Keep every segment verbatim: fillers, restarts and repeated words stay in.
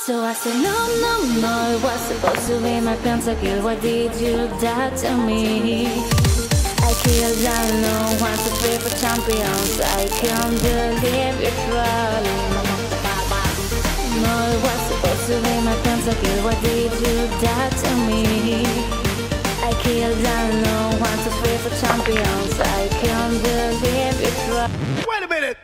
So I said no, no, no, it was supposed to be my pentakill. Why did you do that to me? I killed down no one, two, three for champions. I can't believe you're trolling. No, it was supposed to be my pentakill. Why did you do that to me? I killed down no one, two, three for champions. I can't believe you're trolling. Wait a minute!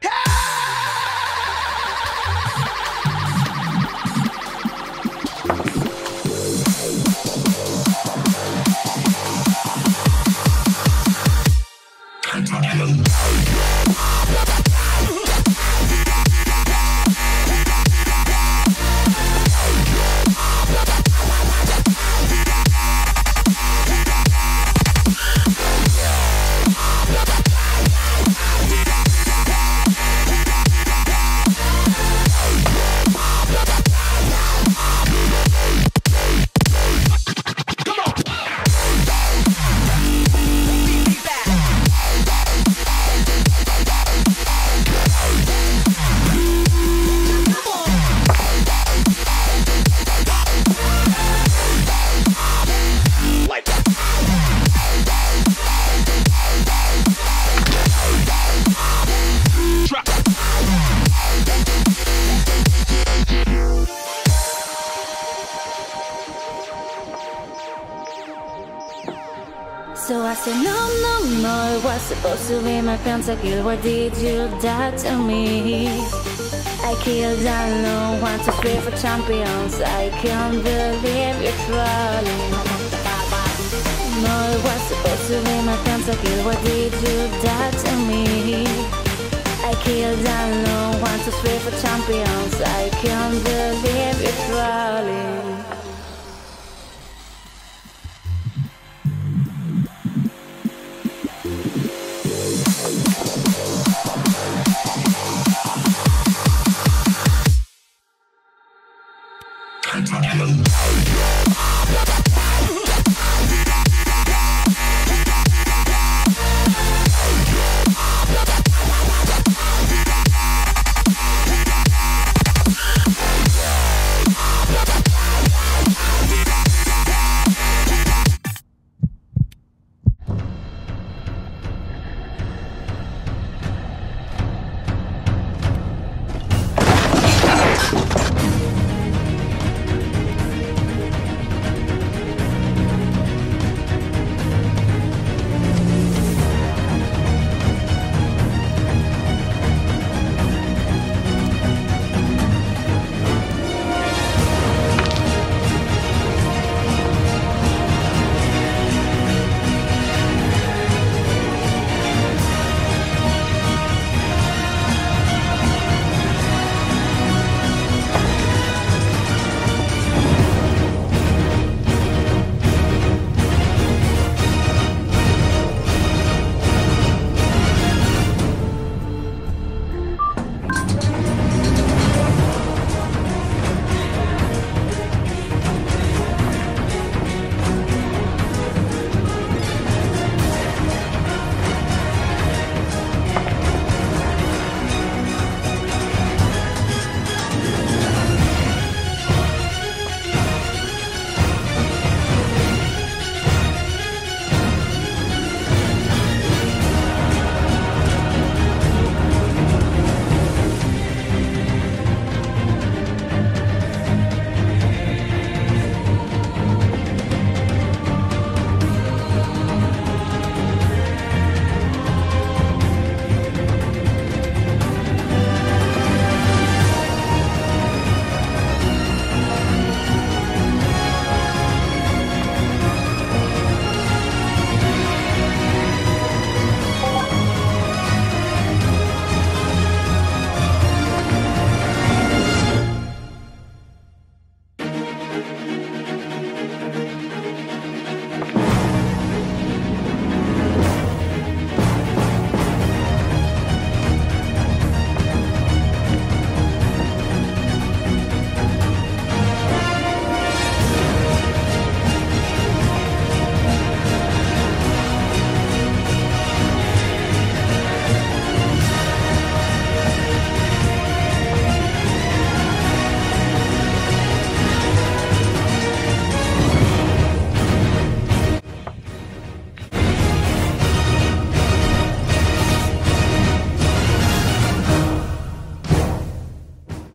So I said no, no, no, it was supposed to be my pentakill. Why did you do that to me? I killed down no one, two, three for champions. I can't believe you're trolling. No, it was supposed to be my pentakill. Why did you do that to me? I killed down no one, two, three for champions. I can't believe you're trolling. Hello.